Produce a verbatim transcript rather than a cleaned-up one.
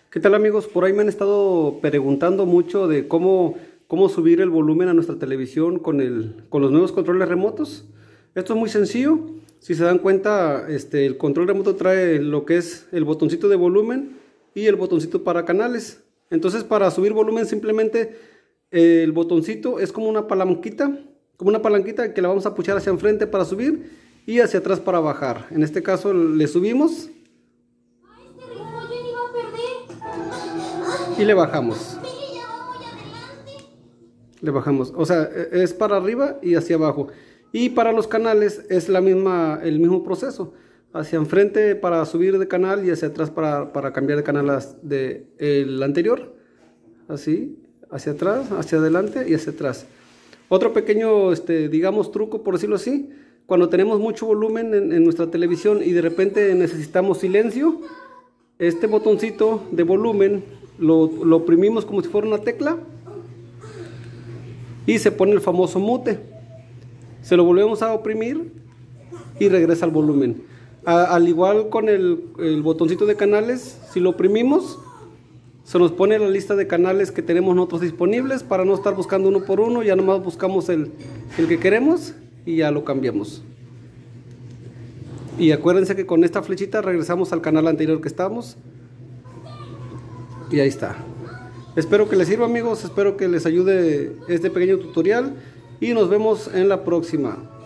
¿Qué tal, amigos? Por ahí me han estado preguntando mucho de cómo, cómo subir el volumen a nuestra televisión con, el, con los nuevos controles remotos. Esto es muy sencillo. Si se dan cuenta, este, el control remoto trae lo que es el botoncito de volumen y el botoncito para canales. Entonces, para subir volumen, simplemente eh, el botoncito es como una palanquita, como una palanquita que la vamos a puchar hacia enfrente para subir y hacia atrás para bajar. En este caso le subimos y le bajamos. Le bajamos, o sea, es para arriba y hacia abajo. Y para los canales es la misma, el mismo proceso. Hacia enfrente para subir de canal y hacia atrás para, para cambiar de canal de el anterior. Así, hacia atrás, hacia adelante y hacia atrás. Otro pequeño, este, digamos, truco, por decirlo así. Cuando tenemos mucho volumen en, en nuestra televisión y de repente necesitamos silencio, este botoncito de volumen lo, lo oprimimos como si fuera una tecla y se pone el famoso mute. Se lo volvemos a oprimir y regresa al volumen. A, al igual con el, el botoncito de canales, si lo oprimimos, se nos pone la lista de canales que tenemos nosotros disponibles para no estar buscando uno por uno. Ya nomás buscamos el, el que queremos y ya lo cambiamos. Y acuérdense que con esta flechita regresamos al canal anterior que estamos. Y ahí está. Espero que les sirva, amigos. Espero que les ayude este pequeño tutorial. Y nos vemos en la próxima.